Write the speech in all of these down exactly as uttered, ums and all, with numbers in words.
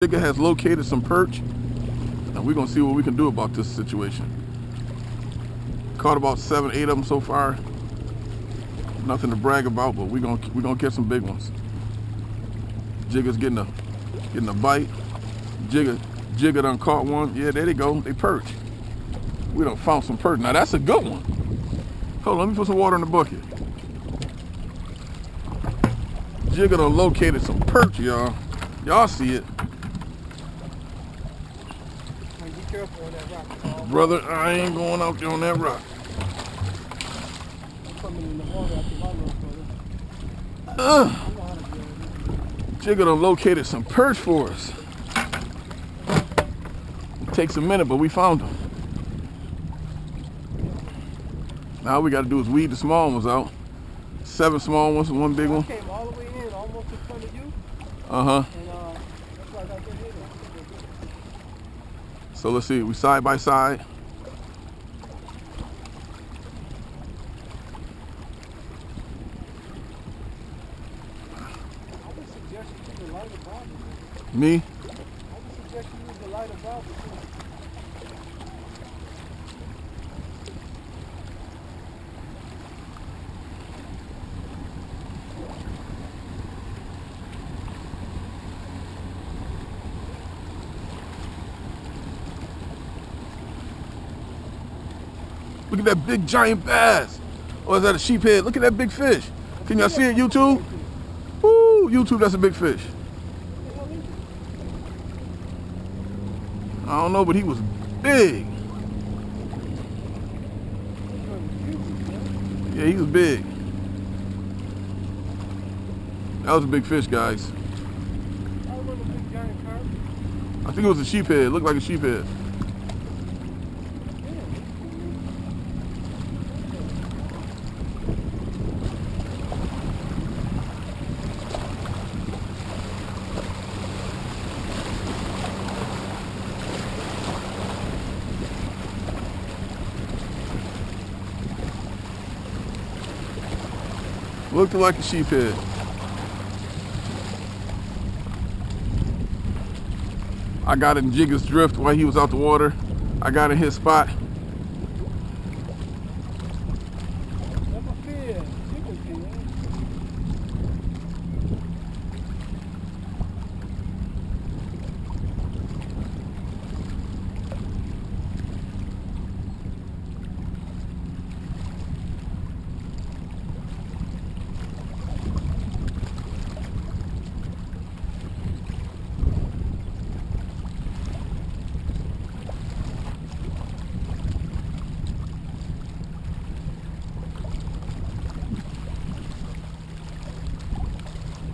Jigga has located some perch, and we're gonna see what we can do about this situation. Caught about seven, eight of them so far. Nothing to brag about, but we're gonna we're gonna catch some big ones. Jigga's getting a getting a bite. Jigga Jigga done caught one. Yeah, there they go. They perch. We done found some perch. Now that's a good one. Hold on, let me put some water in the bucket. Jigga done located some perch, y'all. Y'all see it. Be careful on that rock. Brother, I ain't going out there on that rock. I'm coming in the water after my little brother. Uh, I know how to do it. Jigga done located some perch for us. It takes a minute, but we found them. Now all we got to do is weed the small ones out. Seven small ones and one big one. I came all the way in, almost in front of you. Uh-huh. And uh, that's why I got that hit on. So let's see, we side by side. I would suggest you use a lighter bobber. Me? I would suggest you use a lighter bobber too. Look at that big giant bass. Or is that a sheephead? Look at that big fish. Can y'all see it, YouTube? Woo, YouTube, that's a big fish. I don't know, but he was big. Yeah, he was big. That was a big fish, guys. I think it was a sheephead. It looked like a sheephead. Looked like a sheephead. I got in Jigga's drift while he was out the water. I got in his spot.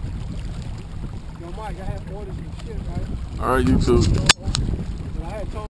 Mike, I have orders and shit, right? All right, YouTube.